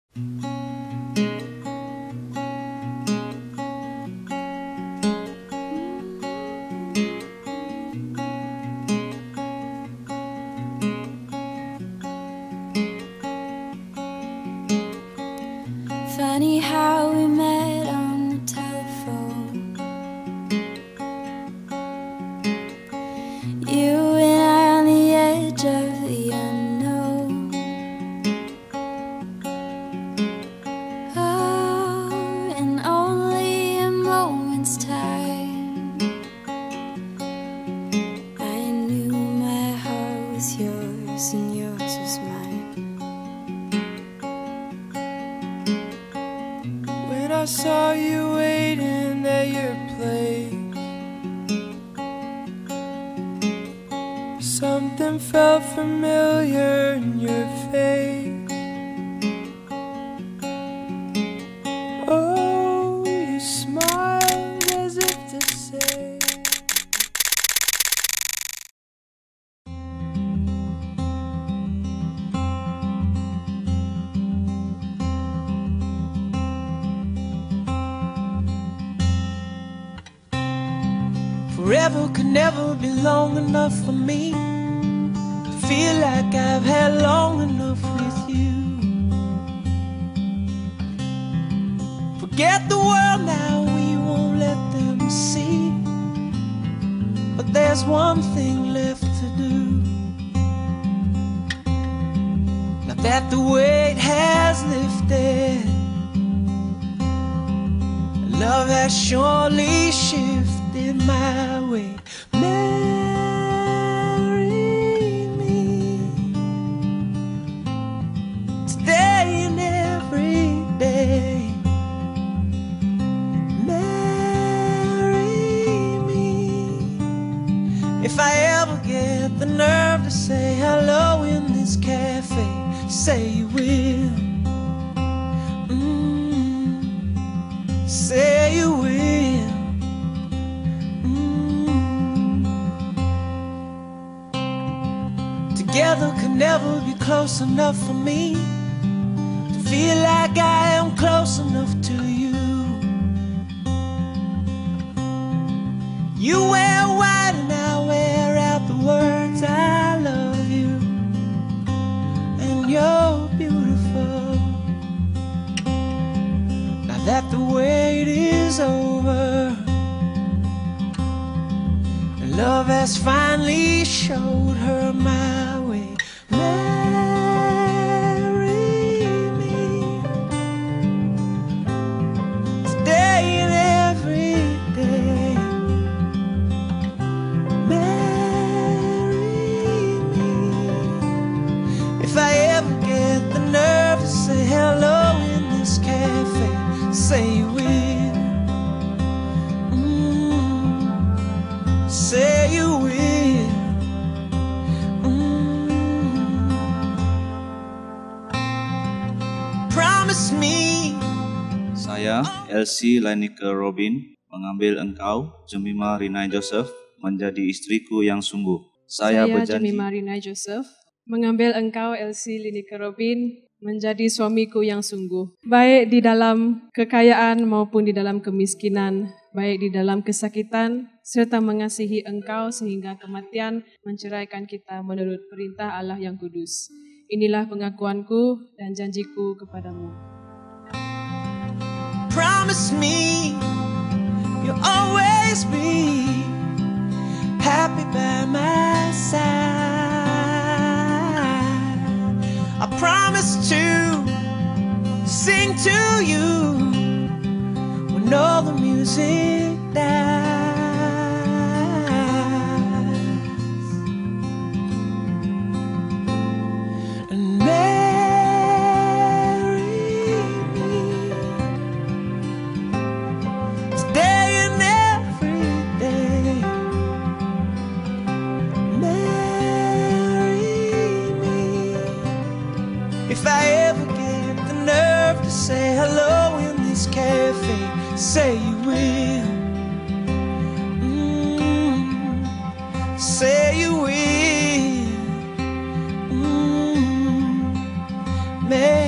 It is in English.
Funny how we met on the telephone. You and I on the edge of the unknown. Oh, in only a moment's time, I knew my heart was yours and yours was mine. When I saw you waiting at your place, something felt familiar in your face. Oh, you smiled as if to say, forever could never be long enough for me to feel like I've had long enough with you. Forget the world now, we won't let them see. But there's one thing left to do. Now that the weight has lifted, love has surely shifted my way. Marry me today and every day. Marry me. If I ever get the nerve to say hello in this cafe, say you will. Say you will. Together could never be close enough for me to feel like I am close enough to you. You wear white and I wear out the words I love you, and you're beautiful. Now that the wait is over, and love has finally showed her my way. Marry me today and every day. Marry me. If I ever get the nerve to say hello in this cafe, say you will. Say you will. Promise me. Saya, Elsey Jemima, mengambil engkau, Jemima Rinai Joseph, menjadi istriku yang sungguh. Saya berjanji. Jemima Rinai Joseph, mengambil engkau, Elsey Jemima, menjadi suamiku yang sungguh. Baik di dalam kekayaan maupun di dalam kemiskinan, baik di dalam kesakitan, serta mengasihi engkau sehingga kematian menceraikan kita menurut perintah Allah yang kudus. Inilah pengakuanku dan janjiku kepadamu. Promise me you'll always be happy by my side. I promise to sing to you when all the music dies. And marry me today and every day. Marry me. If I ever get the nerve to say hello in this cafe, say you will. Say you will.